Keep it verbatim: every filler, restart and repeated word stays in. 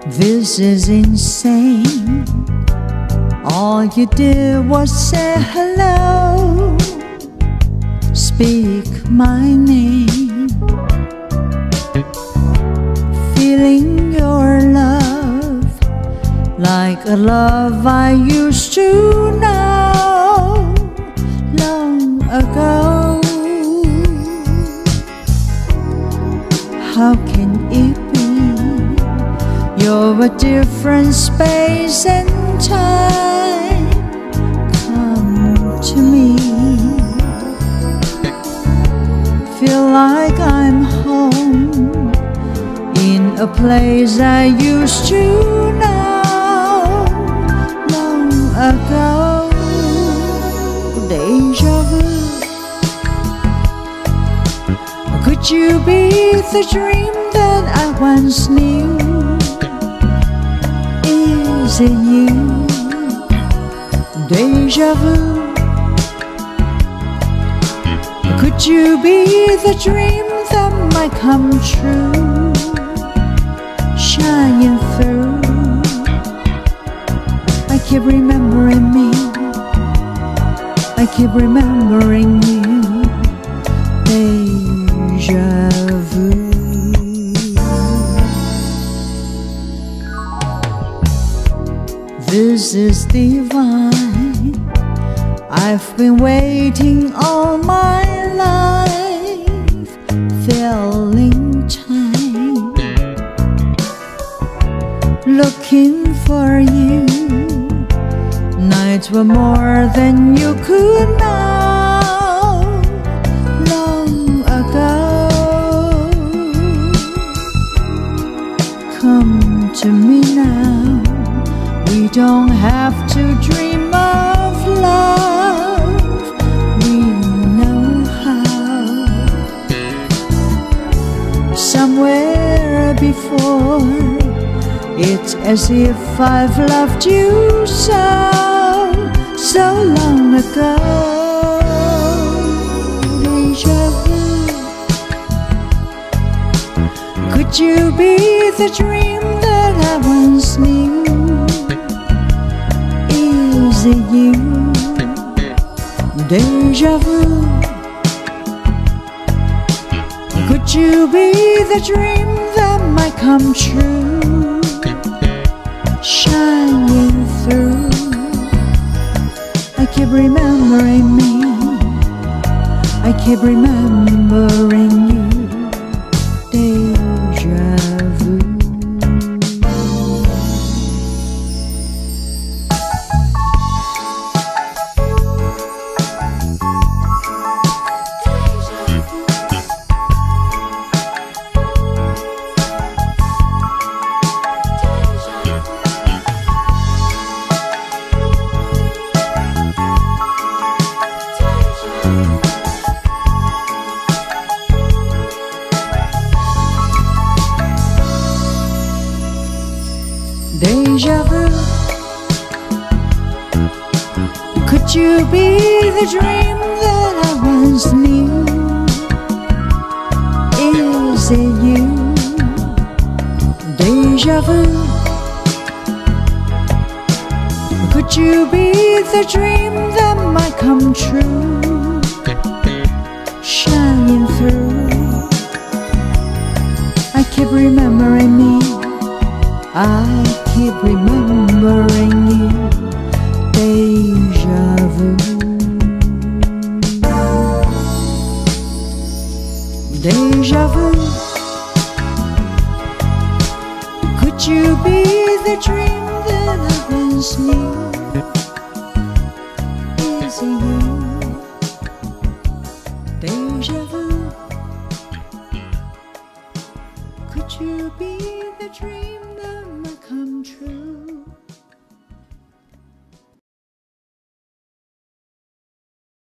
This is insane. All you did was say hello, speak my name, feeling your love like a love I used to know long ago. How can it be? You're a different space and time. Come to me. Feel like I'm home in a place I used to know long ago. Deja vu. Could you be the dream that I once knew? Is it you? Deja vu. Could you be the dream that might come true, shining through? I keep remembering me, I keep remembering you. Deja vu. This is divine. I've been waiting all my life, filling time, looking for you. Nights were more than you could know long ago. Come to me now. We don't have to dream of love. We know how. Somewhere before, it's as if I've loved you so, so long ago. Deja vu. Could you be the dream that I once knew? Is it you? Deja vu. Could you be the dream that might come true, shining through? I keep remembering me, I keep remembering you. Deja vu. Deja vu. Could you be the dream that I once knew? Is it you? Deja vu. Could you be the dream that might come true, shining through? I keep remembering me, I keep remembering you. Deja vu. Deja vu. Could you be the dream that I once knew? Is it you? Deja vu. Could you be the dream that